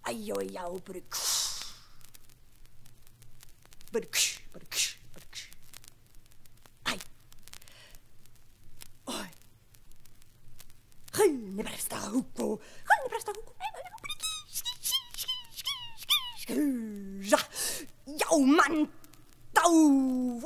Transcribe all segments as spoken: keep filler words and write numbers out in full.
Ayo yo, but it, but it, but it, but it. Ay, oi. Chi-Ni-Pref-Sta huko, Chi-Ni-Pref-Sta huko. Ja, jouw man, touw.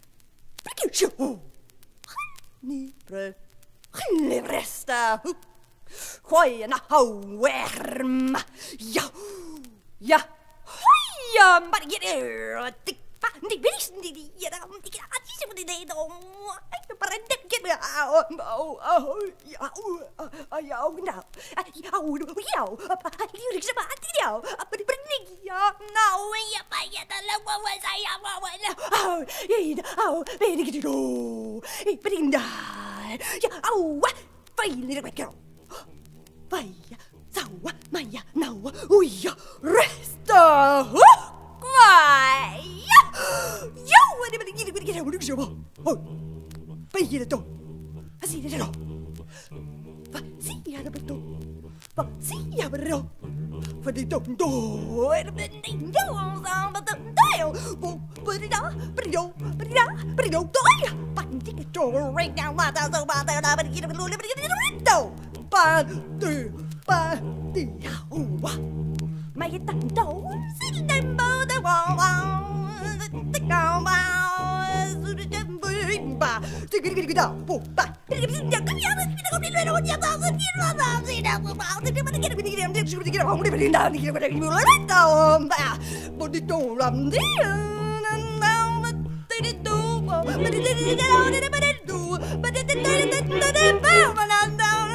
Chi-Ni-Pref, Chi-Ni-Pref-Sta hoek. Gooi na hou werm. Ja, ja, ja, maar je er, tik pa, die wees die die je dan die gaat je moet die dan. Ik ben een dik je oh oh oh ja oh ja nou ja ja lyrics maar die jou maar die brengt ja nou en je bij je dan lopen we zijn ja maar oh ja oh weet ik het oh ik ben daar ja oh fijn lyric met jou. Vaya, sawa, maya, nawa, uya, resta, vaya. Yo, wat ben ik hier? Ben ik hier? Wat doe je zo? Oh, ben je dat? Wat zie je er? Wat zie je er? Wat zie je er? Wat die toch door? Ben ik jou aan wat de deel? Wat die daar? Ben je? Ben je daar? Ben je daar? Wat die het door? Right now, wat dan zo? Wat dan? Ben ik hier? Ben ik hier? Ba du ba di hua, my tanto sit them both the wall, the cow bow, the jumbo ba, the giddy giddy da, bo ba, the giddy giddy da, come here, the giddy giddy da, the thousand years of the da, the giddy giddy giddy giddy, the giddy giddy home, the giddy down, the giddy giddy giddy down, ba, but the don't run the, and now the the do, but the the down, the but it do, but the the the the bow, and down.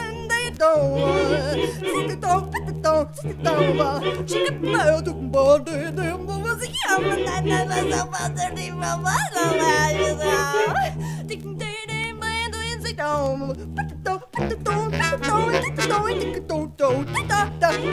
Sit it down, sit it down, sit it down. She got my to body, the was young, and I never saw mother, the mama, the Ding ding, man, doing sit down. Put it down, put it down, put it down, put it down, put it down, put it down, put it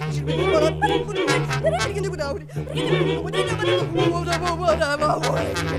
What